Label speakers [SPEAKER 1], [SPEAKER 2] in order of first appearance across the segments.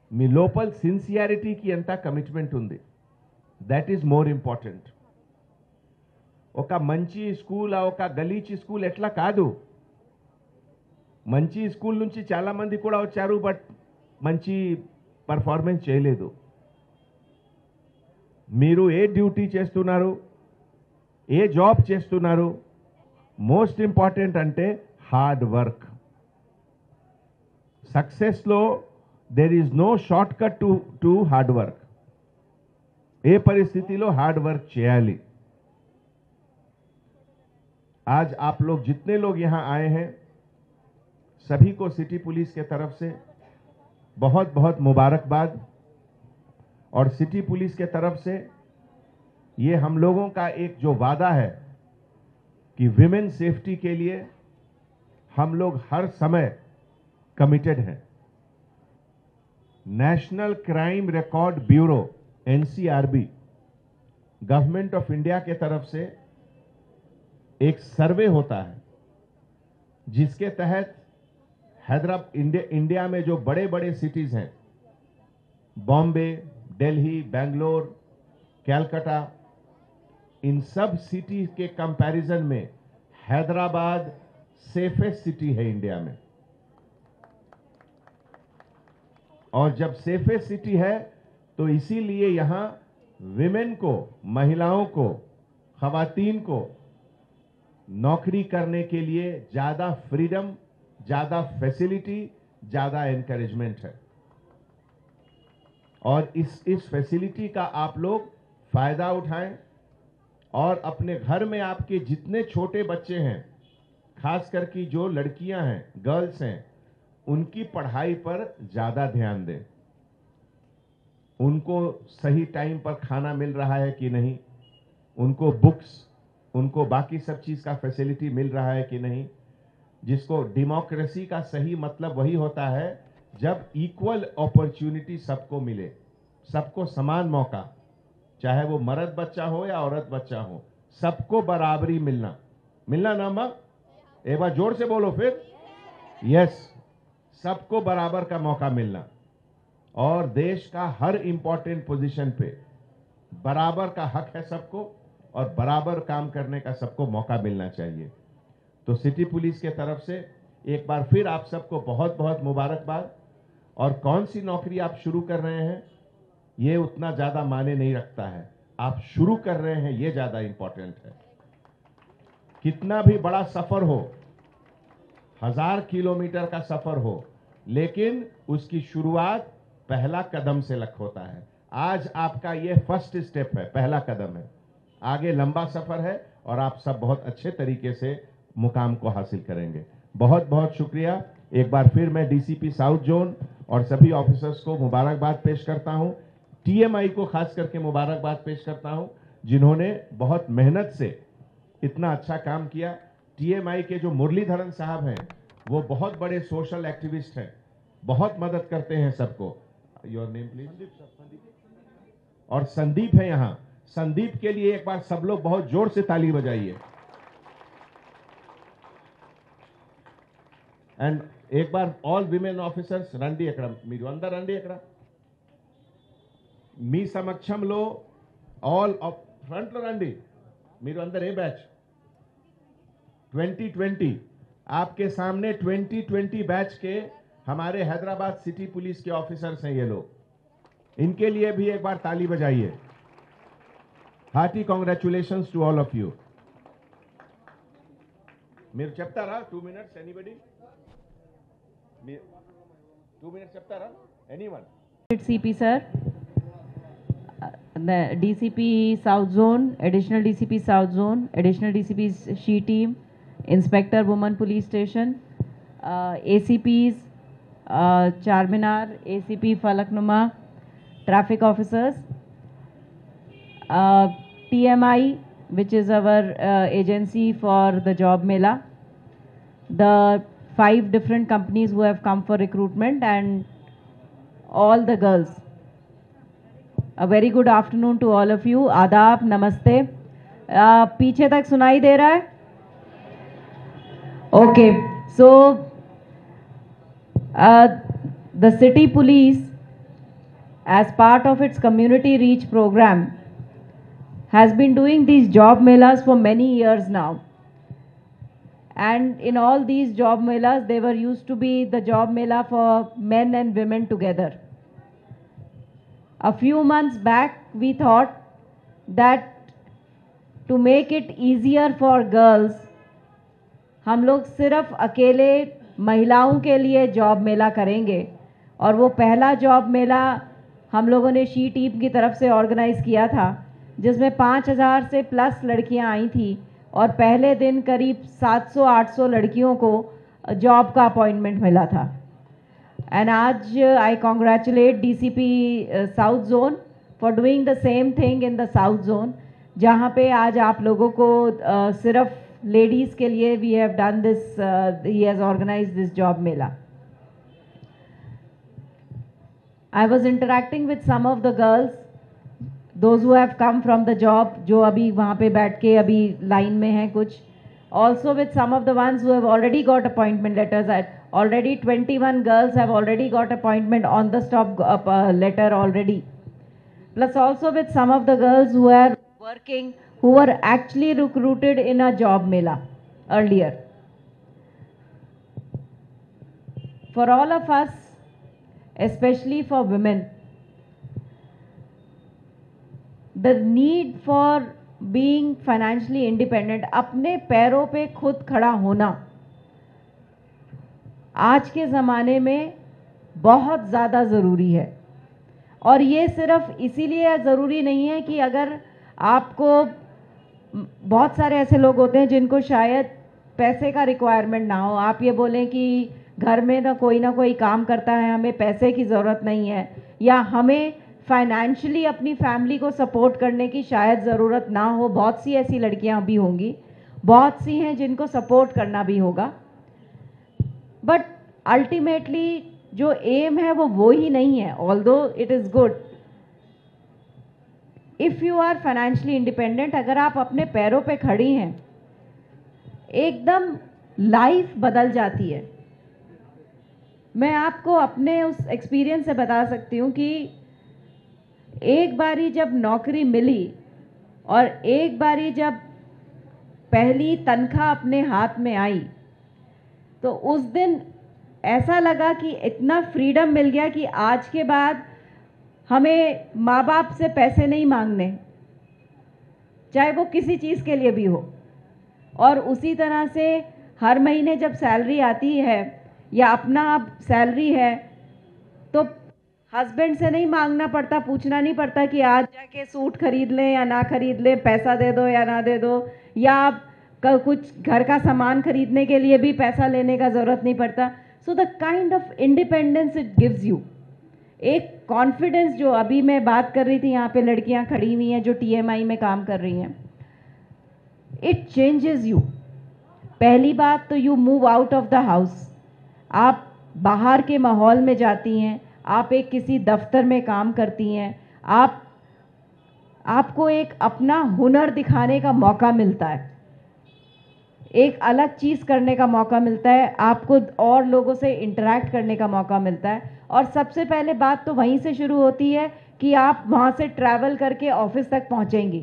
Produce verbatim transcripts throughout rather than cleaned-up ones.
[SPEAKER 1] మీ లోపల సిన్సియారిటీకి ఎంత కమిట్మెంట్ ఉంది, దట్ ఈజ్ మోర్ ఇంపార్టెంట్. ఒక మంచి స్కూల్ ఒక గలీచి స్కూల్ ఎట్లా కాదు. మంచి స్కూల్ నుంచి చాలా మంది కూడా వచ్చారు, బట్ మంచి పర్ఫార్మెన్స్ చేయలేదు. మీరు ఏ డ్యూటీ చేస్తున్నారు, ఏ జాబ్ చేస్తున్నారు, మోస్ట్ ఇంపార్టెంట్ అంటే హార్డ్ వర్క్. సక్సెస్లో there is no short cut to to hard work. ఏ పరిస్థితిలో హార్ड वर्क చేయాలి. आज आप लोग जितने लोग यहां आए हैं, सभी को सिटी पुलिस के तरफ से बहुत बहुत मुबारकबाद. और सिटी पुलिस के तरफ से ये हम लोगों का एक जो वादा है कि विमेन सेफ्टी के लिए हम लोग हर समय कमिटेड हैं. National crime record bureau NCRB government of India के तरफ से एक सर्वे होता है, जिसके तहत हैदराबाद इंडिया, इंडिया में जो बड़े बड़े सिटीज हैं, बॉम्बे, दिल्ली, बेंगलोर, कलकत्ता, इन सब सिटी के कंपैरिजन में हैदराबाद सेफेस्ट सिटी है इंडिया में. और जब सेफेस्ट सिटी है तो इसीलिए यहां विमेन को, महिलाओं को, खवातीन को नौकरी करने के लिए ज्यादा फ्रीडम, ज्यादा फैसिलिटी, ज्यादा एनकरेजमेंट है. और इस इस फैसिलिटी का आप लोग फायदा उठाएं और अपने घर में आपके जितने छोटे बच्चे हैं, खास करके जो लड़कियां हैं, गर्ल्स हैं, उनकी पढ़ाई पर ज्यादा ध्यान दें. उनको सही टाइम पर खाना मिल रहा है कि नहीं, उनको बुक्स, उनको बाकी सब चीज का फैसिलिटी मिल रहा है कि नहीं. जिसको डेमोक्रेसी का सही मतलब वही होता है जब इक्वल अपॉर्चुनिटी सबको मिले, सबको समान मौका, चाहे वो मर्द बच्चा हो या औरत बच्चा हो, सबको बराबरी मिलना. मिलना ना मां, एक बार जोर से बोलो फिर. यस, सबको बराबर का मौका मिलना. और देश का हर इंपॉर्टेंट पोजीशन पे बराबर का हक है सबको, और बराबर काम करने का सबको मौका मिलना चाहिए. तो सिटी पुलिस के तरफ से एक बार फिर आप सबको बहुत बहुत मुबारकबाद. और कौन सी नौकरी आप शुरू कर रहे हैं ये उतना ज्यादा मायने नहीं रखता है, आप शुरू कर रहे हैं ये ज्यादा इंपॉर्टेंट है. कितना भी बड़ा सफर हो, हजार किलोमीटर का सफर हो, लेकिन उसकी शुरुआत पहला कदम से लग होता है. आज आपका ये फर्स्ट स्टेप है, पहला कदम है. आगे लंबा सफर है और आप सब बहुत अच्छे तरीके से मुकाम को हासिल करेंगे. बहुत बहुत शुक्रिया. एक बार फिर मैं डीसीपी साउथ जोन और सभी ऑफिसर्स को मुबारकबाद पेश करता हूं. टीएमआई को खास करके मुबारकबाद पेश करता हूं, जिन्होंने बहुत मेहनत से इतना अच्छा काम किया. टीएमआई के जो मुरलीधरन साहब हैं, वो बहुत बड़े सोशल एक्टिविस्ट हैं, बहुत मदद करते हैं सबको. Your name please. और संदीप है यहां. संदीप के लिए एक बार सब लोग बहुत जोर से ताली बजाइए. एंड एक बार ऑल विमेन ऑफिसर्स రండి అక్కడ, మీరు అందరూ రండి అక్కడ. మీ సమక్షంలో ఆల్ ఫ్రంట్ లో రండి. మీరు అందరూ ఏ బ్యాచ్? Twenty twenty. आपके सामने ट्वेंटी ट्वेंटी बैच के हमारे हैदराबाद सिटी पुलिस के ऑफिसर्स हैं ये लोग. इनके लिए भी एक बार ताली बजाइए. Hearty congratulations to all of you. మీరు చెప్తారా two minutes? Anybody two minutes చెప్తారా? Anyone?
[SPEAKER 2] CP sir, the D C P South Zone, Additional D C P South Zone, Additional D C P She Team, Inspector Women Police Station, uh, A C Ps, uh, Charminar, A C P Falaknuma, Traffic Officers, uh, T M I, which is our uh, agency for the Job Mela, the five different companies who have come for recruitment, and all the girls. A very good afternoon to all of you. आदाब, नमस्ते. uh, पीछे तक सुनाई दे रहा है? Okay. So the city police as part of its community reach program, has been doing these job melas for many years now. And in all these job melas, they were used to be the job mela for men and women together. A few months back, we thought that to make it easier for girls, हम लोग सिर्फ अकेले महिलाओं के लिए job मेला करेंगे. और वो पहला जॉब मेला हम लोगों ने शी टीम की तरफ से ऑर्गेनाइज किया था, जिसमें पाँच हज़ार से प्लस लड़कियां आई थी और पहले दिन करीब सात सौ आठ सौ लड़कियों को जॉब का अपॉइंटमेंट मिला था. एंड आज I congratulate DCP south zone for doing the same thing in the south zone, जहाँ पे आज आप लोगों को uh, सिर्फ लेडीज़ के लिए we have done this, he has organised this job मेला. I was interacting with some of the girls, those who have come from the job, जो अभी वहाँ पे बैठ के अभी लाइन में हैं कुछ. Also with some of the ones who have already got appointment letters. Already twenty-one girls have already got appointment on the stop uh, letter already. Plus also with some of the girls who are working, who were actually recruited in a job mela earlier. For all of us, especially for women, the need for being financially independent, अपने पैरों पे खुद खड़ा होना, आज के ज़माने में बहुत ज़्यादा ज़रूरी है. और ये सिर्फ इसीलिए ज़रूरी नहीं है कि अगर आपको, बहुत सारे ऐसे लोग होते हैं जिनको शायद पैसे का रिक्वायरमेंट ना हो, आप ये बोलें कि घर में ना कोई ना कोई काम करता है, हमें पैसे की ज़रूरत नहीं है, या हमें फाइनेंशियली अपनी फैमिली को सपोर्ट करने की शायद ज़रूरत ना हो. बहुत सी ऐसी लड़कियां भी होंगी, बहुत सी हैं जिनको सपोर्ट करना भी होगा. बट अल्टीमेटली जो एम है वो वो ही नहीं है. Although it is good if you are financially independent, अगर आप अपने पैरों पे खड़ी हैं, एकदम लाइफ बदल जाती है. मैं आपको अपने उस एक्सपीरियंस से बता सकती हूँ कि एक बारी जब नौकरी मिली और एक बारी जब पहली तनख्वाह अपने हाथ में आई, तो उस दिन ऐसा लगा कि इतना फ्रीडम मिल गया कि आज के बाद हमें माँ बाप से पैसे नहीं मांगने, चाहे वो किसी चीज़ के लिए भी हो. और उसी तरह से हर महीने जब सैलरी आती है या अपना अब सैलरी है, तो हस्बैंड से नहीं मांगना पड़ता, पूछना नहीं पड़ता कि आज जाके सूट खरीद लें या ना खरीद लें, पैसा दे दो या ना दे दो, या कुछ घर का सामान खरीदने के लिए भी पैसा लेने का ज़रूरत नहीं पड़ता. So the kind of independence it gives you, एक कॉन्फिडेंस, जो अभी मैं बात कर रही थी, यहाँ पे लड़कियाँ खड़ी हुई हैं जो टीएमआई में काम कर रही हैं, इट चेंजेस यू. पहली बात तो you move out of the house, आप बाहर के माहौल में जाती हैं, आप एक किसी दफ्तर में काम करती हैं, आप आपको एक अपना हुनर दिखाने का मौका मिलता है, एक अलग चीज़ करने का मौका मिलता है, आपको और लोगों से इंटरेक्ट करने का मौका मिलता है. और सबसे पहले बात तो वहीं से शुरू होती है कि आप वहाँ से ट्रैवल करके ऑफिस तक पहुँचेंगी.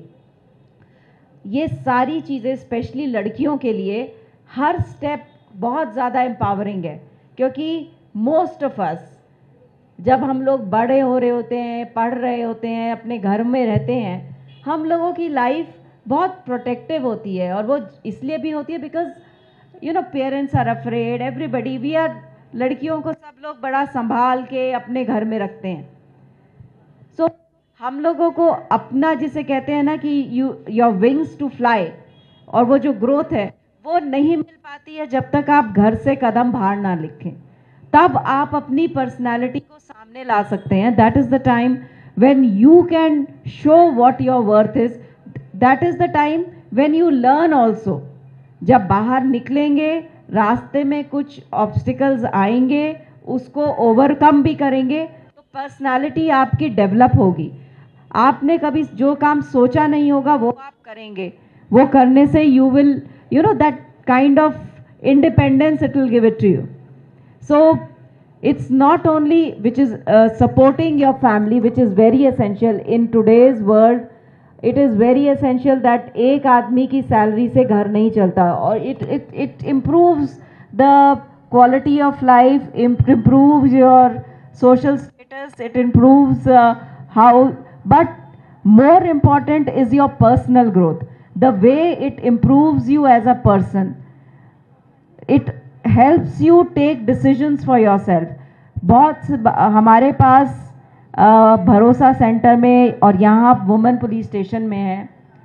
[SPEAKER 2] ये सारी चीज़ें स्पेशली लड़कियों के लिए हर स्टेप बहुत ज़्यादा एम्पावरिंग है, क्योंकि मोस्ट ऑफ अस जब हम लोग बड़े हो रहे होते हैं, पढ़ रहे होते हैं, अपने घर में रहते हैं, हम लोगों की लाइफ बहुत प्रोटेक्टिव होती है. और वो इसलिए भी होती है because you know parents are afraid, everybody, we are, लड़कियों को सब लोग बड़ा संभाल के अपने घर में रखते हैं. सो so, हम लोगों को अपना, जिसे कहते हैं ना कि you your wings to fly, और वो जो ग्रोथ है वो नहीं मिल पाती है जब तक आप घर से कदम बाहर ना लिखें. तब आप अपनी पर्सनालिटी को सामने ला सकते हैं. That is the time when you can show what your worth is. That is the time when you learn also. जब बाहर निकलेंगे, रास्ते में कुछ ऑब्स्टिकल्स आएंगे, उसको ओवरकम भी करेंगे, तो पर्सनालिटी आपकी डेवलप होगी. आपने कभी जो काम सोचा नहीं होगा वो आप करेंगे. वो करने से you will, you know, that kind of independence, it will give it to you. So it's not only which is uh, supporting your family, which is very essential in today's world. It is very essential that एक आदमी की salary से घर नहीं चलता, और it it it improves the quality of life, improves your social status, it improves uh, how, but more important is your personal growth, the way it improves you as a person. It helps you take decisions for yourself. बहुत हमारे पास भरोसा centre में और यहाँ women police station में है,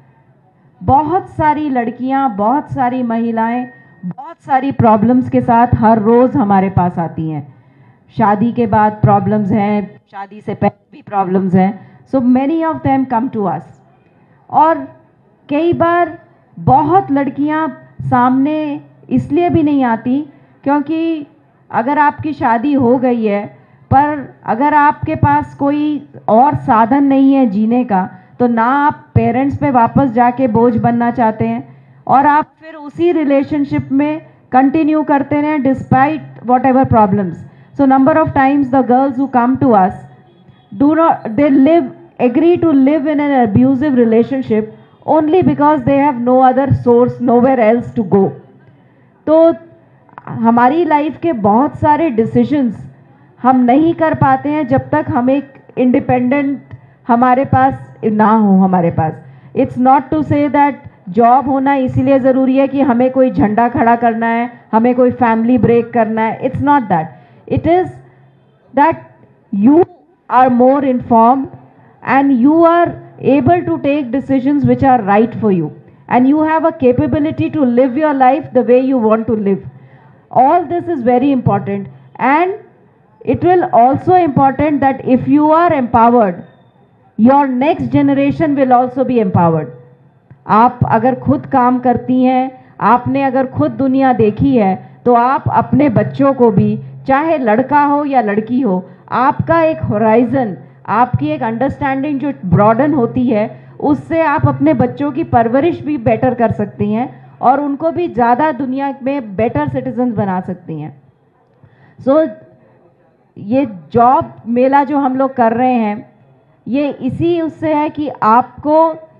[SPEAKER 2] बहुत सारी लड़कियाँ, बहुत सारी महिलाएं, बहुत सारी प्रॉब्लम्स के साथ हर रोज़ हमारे पास आती हैं. शादी के बाद प्रॉब्लम्स हैं, शादी से पहले भी प्रॉब्लम्स हैं. So many of them come to us. और कई बार बहुत लड़कियां सामने इसलिए भी नहीं आती क्योंकि अगर आपकी शादी हो गई है, पर अगर आपके पास कोई और साधन नहीं है जीने का, तो ना आप पेरेंट्स पे वापस जाके बोझ बनना चाहते हैं, और आप फिर उसी रिलेशनशिप में कंटिन्यू करते रहें despite whatever problems. So number of times the girls who come to us do not, they live agree to live in an abusive relationship only because they have no other source, nowhere else to go. तो हमारी life के बहुत सारे decisions हम नहीं कर पाते हैं जब तक हम एक इंडिपेंडेंट हमारे पास ना हो. हमारे पास it's not to say that job होना इसीलिए ज़रूरी है कि हमें कोई झंडा खड़ा करना है, हमें कोई फैमिली ब्रेक करना है. It's not that. It is that you are more informed and you are able to take decisions which are right for you, and you have a capability to live your life the way you want to live. All this is very important, and it will also important that if you are empowered, your next generation will also be empowered. आप अगर खुद काम करती हैं, आपने अगर खुद दुनिया देखी है, तो आप अपने बच्चों को भी, चाहे लड़का हो या लड़की हो, आपका एक होराइजन, आपकी एक अंडरस्टैंडिंग जो ब्रॉडन होती है, उससे आप अपने बच्चों की परवरिश भी बेटर कर सकती हैं और उनको भी ज़्यादा दुनिया में बेटर सिटीजन्स बना सकती हैं. सो so, ये जॉब मेला जो हम लोग कर रहे हैं, ये इसी उससे है कि आपको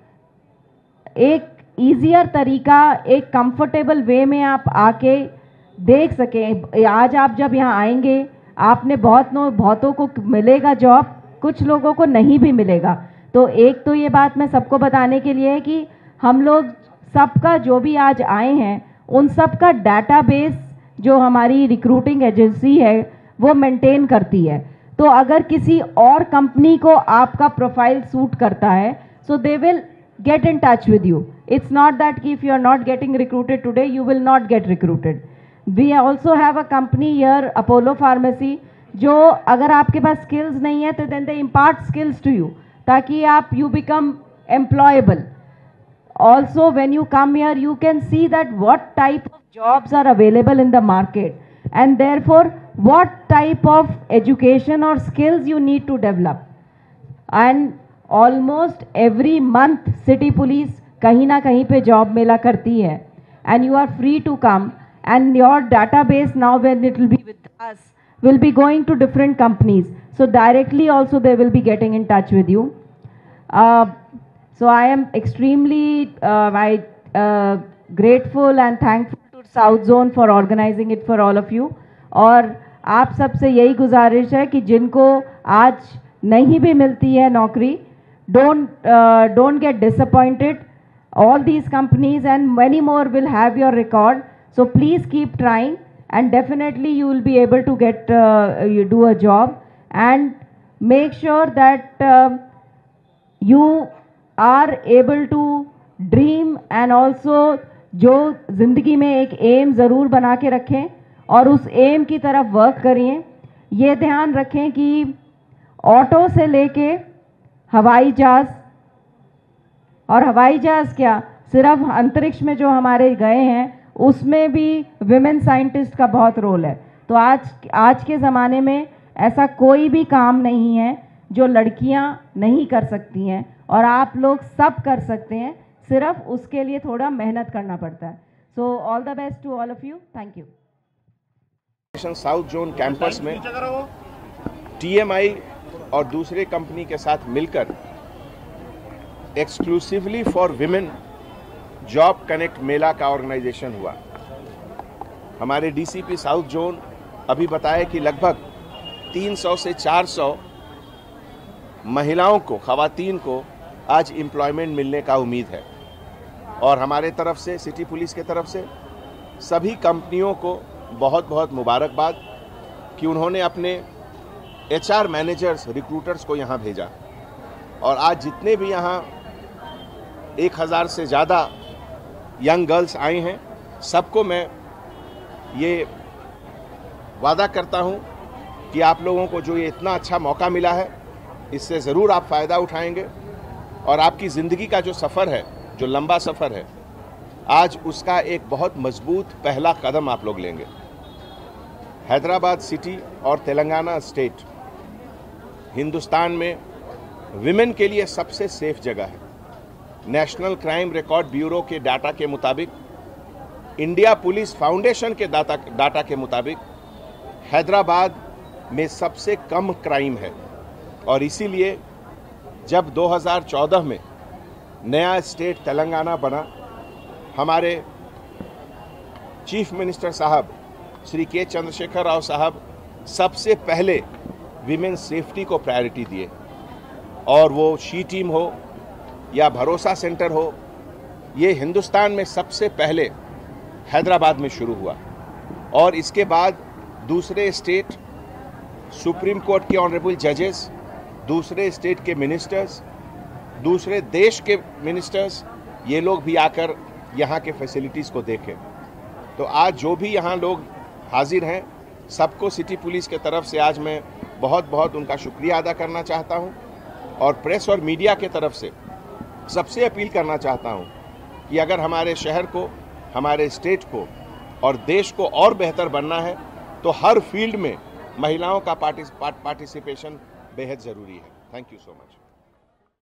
[SPEAKER 2] एक ईजियर तरीका, एक कंफर्टेबल वे में आप आके देख सकें. आज आप जब यहाँ आएंगे, आपने बहुत नो बहुतों को मिलेगा जॉब, कुछ लोगों को नहीं भी मिलेगा. तो एक तो ये बात मैं सबको बताने के लिए है कि हम लोग सबका जो भी आज आए हैं, उन सब का डाटाबेस जो हमारी रिक्रूटिंग एजेंसी है वो मेंटेन करती है. तो अगर किसी और कंपनी को आपका प्रोफाइल सूट करता है, so they will get in touch with you. It's not that if you are not getting recruited today, you will not get recruited. We also have a company here, Apollo Pharmacy, जो अगर आपके पास skills नहीं है तो then they impart skills to you, ताकि आप you become employable. Also, when you come here, you can see that what type of jobs are available in the market, and therefore what type of education or skills you need to develop. And almost every month city police कहीं ना कहीं पे job मेला करती है, and you are free to come, and your database now when it will be with us will be going to different companies, so directly also they will be getting in touch with you. Uh, so I am extremely uh, I, uh, grateful and thankful to South Zone for organizing it for all of you. और आप सबसे यही गुजारिश है कि जिनको आज नहीं भी मिलती है नौकरी, don't uh, don't get disappointed. All these companies and many more will have your record, so please keep trying, and definitely you will be able to get uh, you do a job. And make sure that uh, you are able to dream, and also जो ज़िंदगी में एक M ज़रूर बना के रखें और उस एम की तरफ वर्क करिए. ये ध्यान रखें कि ऑटो से लेके हवाई जहाज, और हवाई जहाज क्या, सिर्फ अंतरिक्ष में जो हमारे गए हैं उसमें भी विमेन साइंटिस्ट का बहुत रोल है. तो आज आज के ज़माने में ऐसा कोई भी काम नहीं है जो लड़कियां नहीं कर सकती हैं, और आप लोग सब कर सकते हैं, सिर्फ उसके लिए थोड़ा मेहनत करना पड़ता है. So all the best to all of you. Thank you.
[SPEAKER 1] South zone campus में टीएमआई और दूसरे कंपनी के साथ मिलकर exclusively for women job connect मेला का ऑर्गेनाइजेशन हुआ। हमारे डीसीपी साउथ जोन अभी बताया कि लगभग तीन सौ से चार सौ महिलाओं को, खवातीन को आज एम्प्लॉयमेंट मिलने का उम्मीद है। और हमारे तरफ से, सिटी पुलिस के तरफ से सभी कंपनियों को बहुत बहुत मुबारकबाद कि उन्होंने अपने एचआर मैनेजर्स, रिक्रूटर्स को यहाँ भेजा। और आज जितने भी यहाँ एक हज़ार से ज़्यादा यंग गर्ल्स आई हैं, सबको मैं ये वादा करता हूँ कि आप लोगों को जो ये इतना अच्छा मौका मिला है, इससे ज़रूर आप फ़ायदा उठाएंगे और आपकी ज़िंदगी का जो सफ़र है, जो लंबा सफ़र है, आज उसका एक बहुत मजबूत पहला कदम आप लोग लेंगे। हैदराबाद सिटी और तेलंगाना स्टेट हिंदुस्तान में विमेन के लिए सबसे सेफ जगह है। नेशनल क्राइम रिकॉर्ड ब्यूरो के डाटा के मुताबिक, इंडिया पुलिस फाउंडेशन के डाटा डाटा के मुताबिक हैदराबाद में सबसे कम क्राइम है। और इसीलिए जब दो हज़ार चौदह में नया स्टेट तेलंगाना बना, हमारे चीफ मिनिस्टर साहब श्री के चंद्रशेखर राव साहब सबसे पहले विमेन सेफ्टी को प्रायोरिटी दिए। और वो शी टीम हो या भरोसा सेंटर हो, ये हिंदुस्तान में सबसे पहले हैदराबाद में शुरू हुआ। और इसके बाद दूसरे स्टेट, सुप्रीम कोर्ट के ऑनरेबल जजेस, दूसरे स्टेट के मिनिस्टर्स, दूसरे देश के मिनिस्टर्स, ये लोग भी आकर यहाँ के फैसिलिटीज़ को देखें। तो आज जो भी यहाँ लोग हाजिर हैं, सबको सिटी पुलिस के तरफ से आज मैं बहुत बहुत उनका शुक्रिया अदा करना चाहता हूँ। और प्रेस और मीडिया के तरफ से सबसे अपील करना चाहता हूँ कि अगर हमारे शहर को, हमारे स्टेट को और देश को और बेहतर बनना है, तो हर फील्ड में महिलाओं का पार्टिसिपेशन बेहद ज़रूरी है। Thank you so much.